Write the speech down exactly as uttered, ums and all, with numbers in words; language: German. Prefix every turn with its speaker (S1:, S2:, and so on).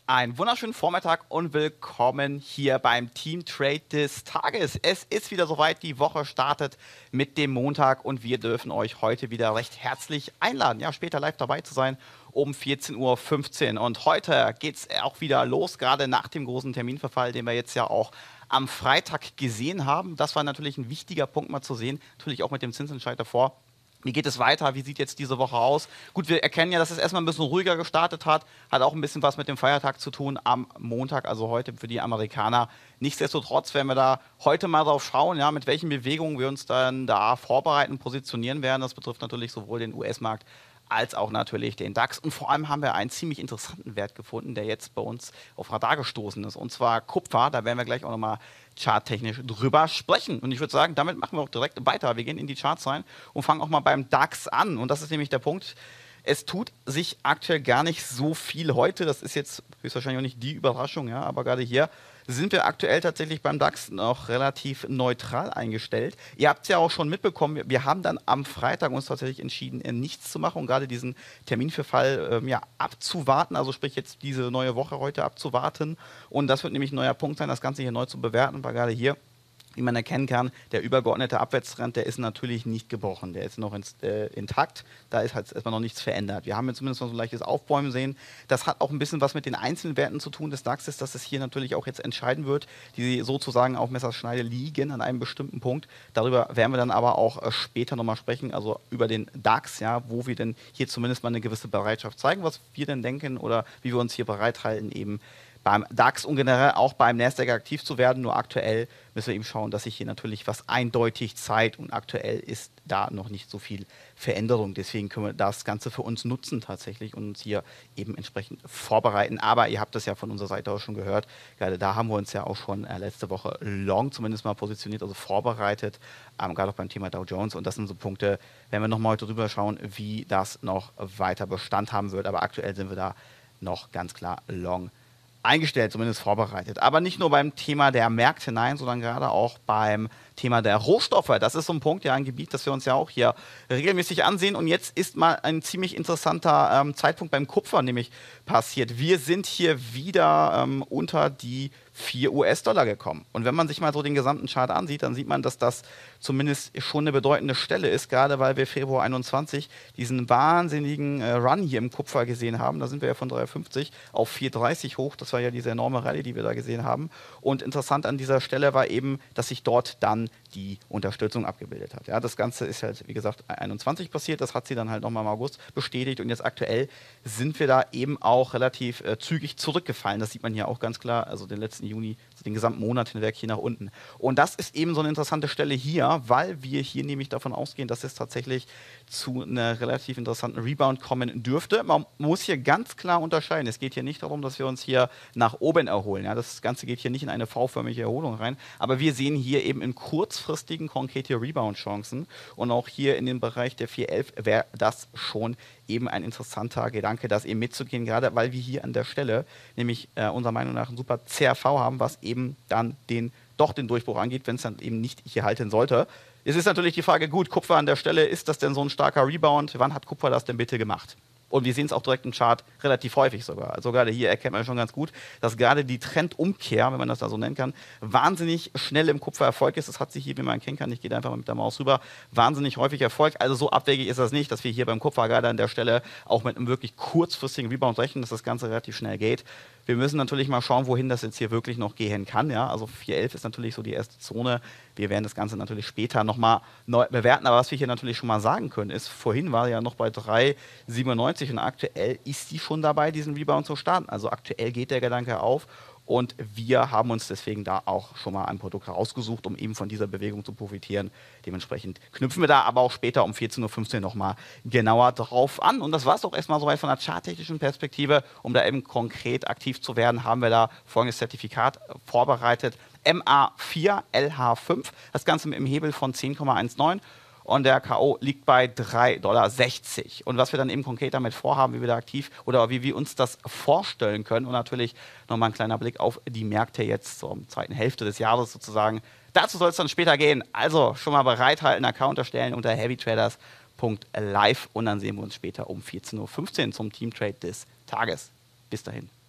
S1: Einen wunderschönen Vormittag und willkommen hier beim Team Trade des Tages. Es ist wieder soweit, die Woche startet mit dem Montag und wir dürfen euch heute wieder recht herzlich einladen, ja, später live dabei zu sein um vierzehn Uhr fünfzehn. Und heute geht es auch wieder los, gerade nach dem großen Terminverfall, den wir jetzt ja auch am Freitag gesehen haben. Das war natürlich ein wichtiger Punkt mal zu sehen, natürlich auch mit dem Zinsentscheid davor. Wie geht es weiter? Wie sieht jetzt diese Woche aus? Gut, wir erkennen ja, dass es erstmal ein bisschen ruhiger gestartet hat. Hat auch ein bisschen was mit dem Feiertag zu tun am Montag, also heute für die Amerikaner. Nichtsdestotrotz werden wir da heute mal drauf schauen, ja, mit welchen Bewegungen wir uns dann da vorbereiten, positionieren werden. Das betrifft natürlich sowohl den U S-Markt als auch natürlich den DAX. Und vor allem haben wir einen ziemlich interessanten Wert gefunden, der jetzt bei uns auf Radar gestoßen ist. Und zwar Kupfer. Da werden wir gleich auch nochmal charttechnisch drüber sprechen. Und ich würde sagen, damit machen wir auch direkt weiter. Wir gehen in die Charts rein und fangen auch mal beim DAX an. Und das ist nämlich der Punkt. Es tut sich aktuell gar nicht so viel heute. Das ist jetzt höchstwahrscheinlich auch nicht die Überraschung, ja, aber gerade hier sind wir aktuell tatsächlich beim DAX noch relativ neutral eingestellt. Ihr habt es ja auch schon mitbekommen, wir haben dann am Freitag uns tatsächlich entschieden, nichts zu machen und gerade diesen Terminverfall ähm, ja, abzuwarten, also sprich jetzt diese neue Woche heute abzuwarten. Und das wird nämlich ein neuer Punkt sein, das Ganze hier neu zu bewerten, weil gerade hier, wie man erkennen kann, der übergeordnete Abwärtstrend, der ist natürlich nicht gebrochen. Der ist noch ins, äh, intakt. Da ist halt erstmal noch nichts verändert. Wir haben jetzt zumindest noch so ein leichtes Aufbäumen sehen. Das hat auch ein bisschen was mit den einzelnen Werten zu tun des DAXes, dass es hier natürlich auch jetzt entscheiden wird, die sozusagen auf Messerschneide liegen an einem bestimmten Punkt. Darüber werden wir dann aber auch äh, später nochmal sprechen, also über den DAX, ja, wo wir denn hier zumindest mal eine gewisse Bereitschaft zeigen, was wir denn denken oder wie wir uns hier bereithalten, eben beim DAX und generell auch beim Nasdaq aktiv zu werden. Nur aktuell müssen wir eben schauen, dass sich hier natürlich was eindeutig zeigt und aktuell ist da noch nicht so viel Veränderung. Deswegen können wir das Ganze für uns nutzen tatsächlich und uns hier eben entsprechend vorbereiten. Aber ihr habt das ja von unserer Seite auch schon gehört. Gerade da haben wir uns ja auch schon äh, letzte Woche long zumindest mal positioniert, also vorbereitet, ähm, gerade auch beim Thema Dow Jones. Und das sind so Punkte, wenn wir nochmal heute drüber schauen, wie das noch weiter Bestand haben wird. Aber aktuell sind wir da noch ganz klar long eingestellt, zumindest vorbereitet. Aber nicht nur beim Thema der Märkte, nein, sondern gerade auch beim Thema der Rohstoffe. Das ist so ein Punkt, ja, ein Gebiet, das wir uns ja auch hier regelmäßig ansehen. Und jetzt ist mal ein ziemlich interessanter ähm, Zeitpunkt beim Kupfer nämlich passiert. Wir sind hier wieder ähm, unter die vier US-Dollar gekommen. Und wenn man sich mal so den gesamten Chart ansieht, dann sieht man, dass das zumindest schon eine bedeutende Stelle ist, gerade weil wir Februar einundzwanzig diesen wahnsinnigen äh, Run hier im Kupfer gesehen haben. Da sind wir ja von drei fünfzig auf vier dreißig hoch. Das war ja diese enorme Rallye, die wir da gesehen haben. Und interessant an dieser Stelle war eben, dass sich dort dann die Unterstützung abgebildet hat. Ja, das Ganze ist halt, wie gesagt, einundzwanzig passiert. Das hat sie dann halt nochmal im August bestätigt. Und jetzt aktuell sind wir da eben auch relativ äh, zügig zurückgefallen. Das sieht man hier auch ganz klar. Also den letzten Juni, also den gesamten Monat hinweg hier nach unten. Und das ist eben so eine interessante Stelle hier, weil wir hier nämlich davon ausgehen, dass es tatsächlich zu einer relativ interessanten Rebound kommen dürfte. Man muss hier ganz klar unterscheiden. Es geht hier nicht darum, dass wir uns hier nach oben erholen. Ja, das Ganze geht hier nicht in eine V-förmige Erholung rein. Aber wir sehen hier eben in kurzfristigen konkrete Rebound-Chancen. Und auch hier in dem Bereich der vier elf wäre das schon eben ein interessanter Gedanke, das eben mitzugehen, gerade weil wir hier an der Stelle nämlich äh, unserer Meinung nach ein super C R V haben, was eben dann den, doch den Durchbruch angeht, wenn es dann eben nicht hier halten sollte. Es ist natürlich die Frage, gut, Kupfer an der Stelle, ist das denn so ein starker Rebound? Wann hat Kupfer das denn bitte gemacht? Und wir sehen es auch direkt im Chart relativ häufig sogar. Also gerade hier erkennt man schon ganz gut, dass gerade die Trendumkehr, wenn man das da so nennen kann, wahnsinnig schnell im Kupfer Erfolg ist. Das hat sich hier, wie man erkennen kann, ich gehe da einfach mal mit der Maus rüber, wahnsinnig häufig Erfolg. Also so abwegig ist das nicht, dass wir hier beim Kupfer gerade an der Stelle auch mit einem wirklich kurzfristigen Rebound rechnen, dass das Ganze relativ schnell geht. Wir müssen natürlich mal schauen, wohin das jetzt hier wirklich noch gehen kann. Ja? Also vier elf ist natürlich so die erste Zone. Wir werden das Ganze natürlich später nochmal neu bewerten. Aber was wir hier natürlich schon mal sagen können, ist, vorhin war ja noch bei drei siebenundneunzig und aktuell ist die schon dabei, diesen Rebound zu starten. Also aktuell geht der Gedanke auf. Und wir haben uns deswegen da auch schon mal ein Produkt rausgesucht, um eben von dieser Bewegung zu profitieren. Dementsprechend knüpfen wir da aber auch später um vierzehn Uhr fünfzehn nochmal genauer drauf an. Und das war es auch erstmal soweit von der charttechnischen Perspektive. Um da eben konkret aktiv zu werden, haben wir da folgendes Zertifikat vorbereitet. M A vier L H fünf, das Ganze mit einem Hebel von zehn Komma neunzehn. Und der K O liegt bei drei Komma sechzig Dollar. Und was wir dann eben konkret damit vorhaben, wie wir da aktiv oder wie wir uns das vorstellen können. Und natürlich nochmal ein kleiner Blick auf die Märkte jetzt zur zweiten Hälfte des Jahres sozusagen. Dazu soll es dann später gehen. Also schon mal bereithalten, Account erstellen unter heavy traders punkt live. Und dann sehen wir uns später um vierzehn Uhr fünfzehn zum Team Trade des Tages. Bis dahin.